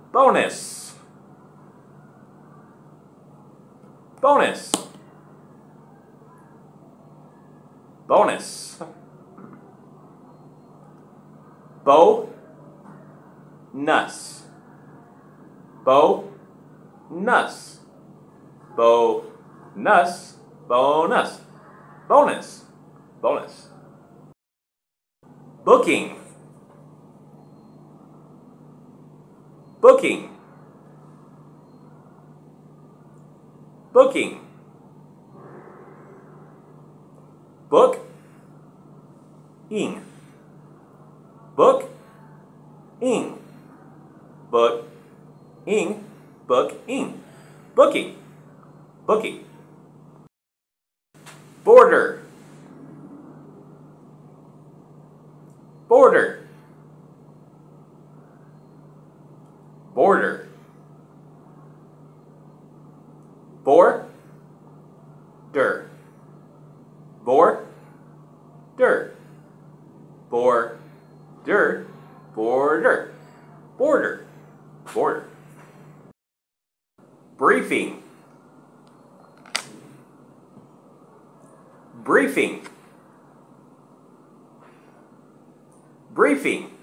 bonus, bonus, bonus, bonus, bonus, bonus, bonus, bonus, bonus. Booking, booking, booking, book, ing, book, ing, book, ing, book, ing, booking, booking. Border, border, border, border, border, border, border, border, border. Briefing, briefing, briefing,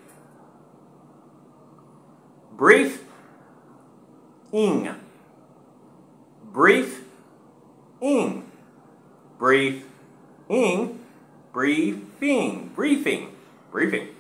brief, ing, brief, ing, brief, ing, briefing, briefing, briefing.